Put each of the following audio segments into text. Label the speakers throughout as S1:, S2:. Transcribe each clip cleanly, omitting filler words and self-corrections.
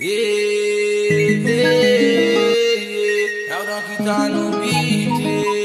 S1: É o Dom que tá no beat.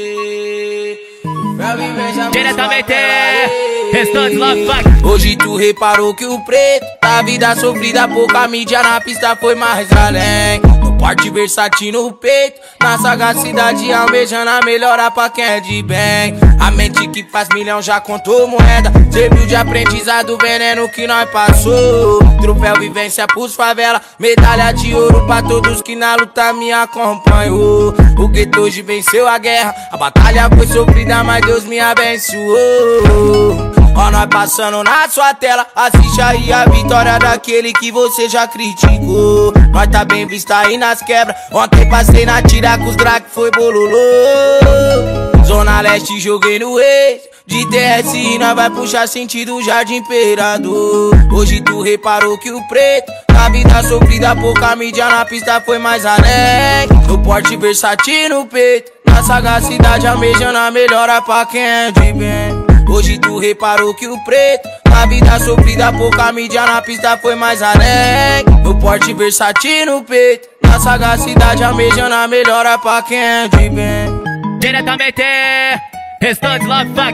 S2: Diretamente, Restante Love Fuck.
S1: Hoje tu reparou que o preto da vida sofrida, pouca mídia na pista foi mais além. No porte versátil no peito, na sagacidade almejando a melhora pra quem é de bem. A mente que faz milhão já contou moeda, serviu de aprendizado veneno que nós passou. Troféu vivência pros favela, medalha de ouro pra todos que na luta me acompanhou. O gueto hoje venceu a guerra, a batalha foi sofrida, mas Deus me abençoou. Ó nós passando na sua tela, assiste aí a vitória daquele que você já criticou. Nós tá bem visto aí nas quebras, ontem passei na tira com os drag, foi bololô. Zona Leste joguei no ex, de TSI nós vai puxar sentido Jardim Imperador. Hoje tu reparou que o preto da vida sofrida, pouca mídia na pista foi mais além. No porte versátil no peito, na sagacidade almejando a melhora pra quem é de bem. Hoje tu reparou que o preto da vida sofrida, pouca mídia na pista foi mais além. No porte versátil no peito, na sagacidade almejando a melhora pra quem é de bem.
S2: Diretamente, Restante Love Fuck.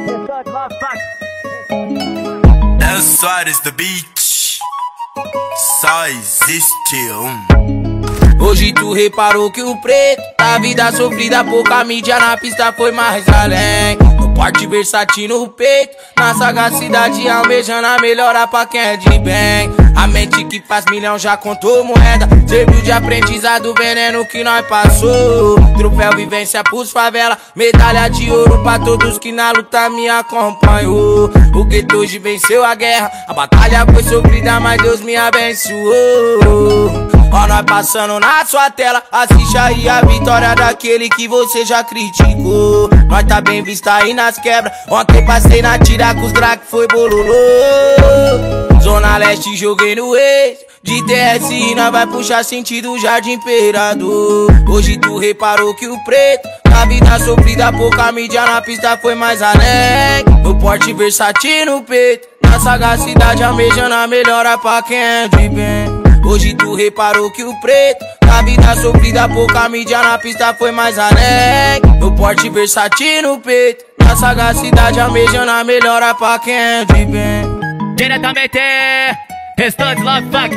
S3: El Soares the Beach, só existe um.
S1: Hoje tu reparou que o preto da vida sofrida, pouca mídia na pista foi mais além. No porte versátil no peito, na sagacidade almejando a melhora pra quem é de bem. A mente que faz milhão já contou moeda, serviu de aprendizado veneno que nós passou. Troféu vivência pros favela, medalha de ouro pra todos que na luta me acompanhou. O gueto hoje venceu a guerra, a batalha foi sofrida, mas Deus me abençoou. Ó nós passando na sua tela, assiste aí a vitória daquele que você já criticou. Nós tá bem visto aí nas quebras, ontem passei na tira com os drag, foi bololô. Zona Leste joguei no ex, de TSI nós vai puxar sentido Jardim Imperador. Hoje tu reparou que o preto da vida sofrida, pouca mídia na pista foi mais além. No porte versátil no peito, na sagacidade almejando a melhora pra quem é de bem. Hoje tu reparou que o preto da vida sofrida, pouca mídia na pista foi mais além. No porte versátil no peito, na sagacidade almejando a melhora pra quem é de bem.
S2: Diretamente, Restante Love Fuck.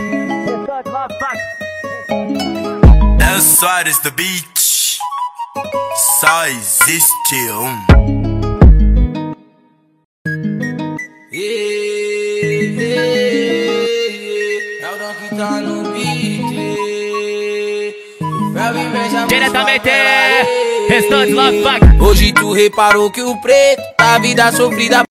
S3: El Soares the Beach, só existe um.
S1: É o Dom que tá no beat.
S2: Diretamente, Restante Love Fuck.
S1: Hoje tu reparou que o preto da vida sofrida